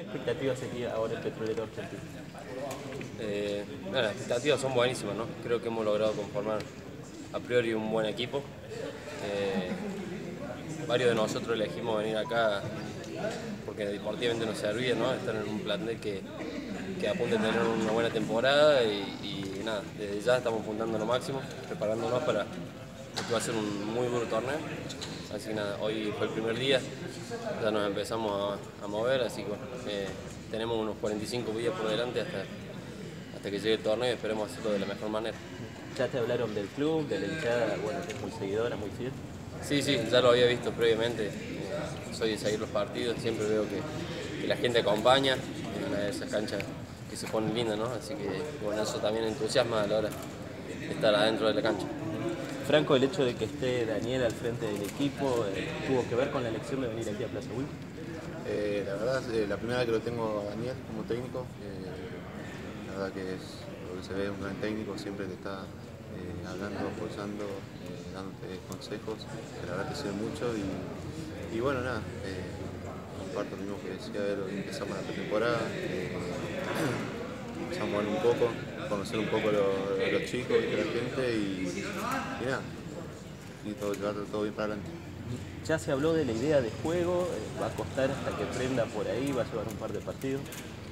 ¿Qué expectativas tenía ahora el Petrolero Argentino? Las expectativas son buenísimas, ¿no? Creo que hemos logrado conformar a priori un buen equipo. Varios de nosotros elegimos venir acá porque deportivamente nos servía, ¿no? Estar en un plantel que apunte a tener una buena temporada y nada, desde ya estamos apuntando a lo máximo, preparándonos para lo que va a ser un muy duro torneo. Así que nada, hoy fue el primer día, ya nos empezamos a mover, así que bueno, tenemos unos 45 días por delante hasta que llegue el torneo y esperemos hacerlo de la mejor manera. Ya te hablaron del club, de la hinchada, bueno, que es muy seguidora, muy fiel. Sí, ya lo había visto previamente, soy de seguir los partidos, siempre veo que la gente acompaña, en una de esas canchas que se ponen lindas, ¿no? Así que bueno, eso también entusiasma a la hora de estar adentro de la cancha. Franco, el hecho de que esté Daniel al frente del equipo, ¿tuvo que ver con la elección de venir aquí a Plaza Huil? La verdad, la primera vez que lo tengo a Daniel como técnico, la verdad que es lo que se ve un gran técnico, siempre te está hablando, apoyando, dándote consejos, que la verdad te sirve mucho y bueno, nada, comparto lo mismo que decía él, empezamos la pretemporada, empezamos a mover un poco, conocer un poco a los chicos y a la gente y nada, y todo, llevarlo todo bien para adelante. Ya se habló de la idea de juego, va a costar hasta que prenda por ahí, va a llevar un par de partidos.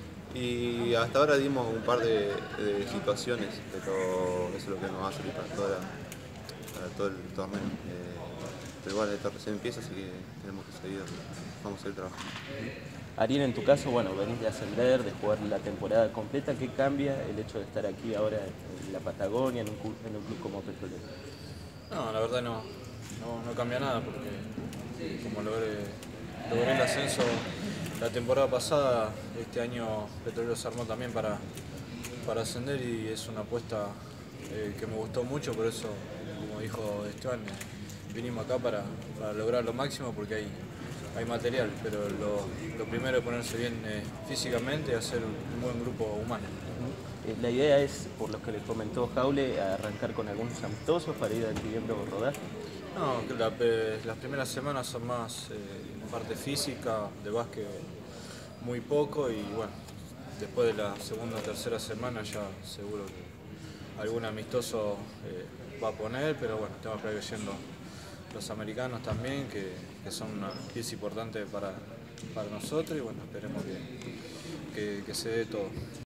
Y hasta ahora dimos un par de situaciones, pero eso es lo que nos va a servir para todo el torneo. Pero igual esto recién empieza, así que tenemos que seguir, vamos a seguir trabajando. Ariel, en tu caso, bueno, venís de ascender, de jugar la temporada completa, ¿qué cambia el hecho de estar aquí ahora en la Patagonia, en un club como Petrolero? No, la verdad no cambia nada porque como logré el ascenso la temporada pasada, este año Petrolero se armó también para ascender y es una apuesta que me gustó mucho, por eso, como dijo Esteban, vinimos acá para lograr lo máximo porque hay material, pero lo primero es ponerse bien físicamente y hacer un buen grupo humano. La idea es, por lo que le comentó Jaule, arrancar con algunos amistosos para ir adquiriendo rodaje. No, que las primeras semanas son más parte física, de básquet muy poco y bueno, después de la segunda o tercera semana ya seguro que algún amistoso va a poner, pero bueno, estamos previendo los americanos también, que son una pieza importante para nosotros y bueno, esperemos que se dé todo.